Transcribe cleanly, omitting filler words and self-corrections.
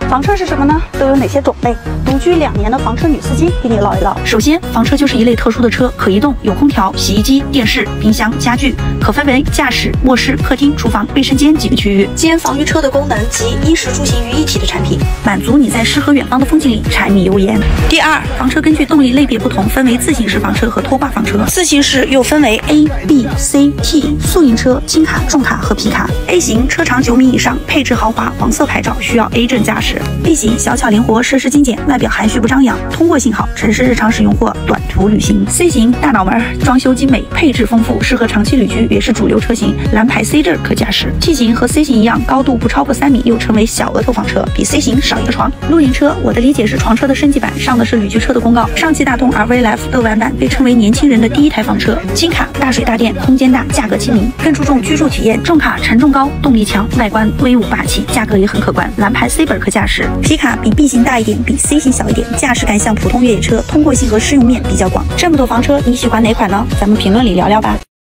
房车是什么呢？都有哪些种类？独居2年的房车女司机给你唠一唠。 首先，房车就是一类特殊的车，可移动，有空调、洗衣机、电视、冰箱、家具，可分为驾驶、卧室、客厅、厨房、卫生间几个区域， 兼房于车的功能及衣食住行于一体的产品， 满足你在诗和远方的风景里柴米油盐。第二，房车根据动力类别不同，分为自行式房车和拖挂房车。自行式又分为 A、B、C、T 宿营车、轻卡、重卡和皮卡。A 型车长9米以上，配置豪华，黄色牌照，需要 A 证驾驶。B 型小巧灵活，设施精简，外表含蓄不张扬，通过性好，城市日常使用或短途旅行。C 型大脑门，装修精美，配置丰富，适合长期旅居，也是主流车型，蓝牌 C 证可驾驶。T 型和 C 型一样，高度不超过3米，又称为小额头房车，比 C 型少一个床。露营车，我的理解是床车的升级版，上的是旅居车的公告。上汽大通 RV Life 乐玩版被称为年轻人的第一台房车。轻卡大水大电，空间大，价格亲民，更注重居住体验。重卡承重高，动力强，外观威武霸气，价格也很可观，蓝牌 C 本可驾驶。皮卡比 B 型大一点，比 C 型小一点，驾驶感像普通越野车，通过性和适用面比较广。这么多房车，你喜欢哪款呢？咱们评论里聊聊吧。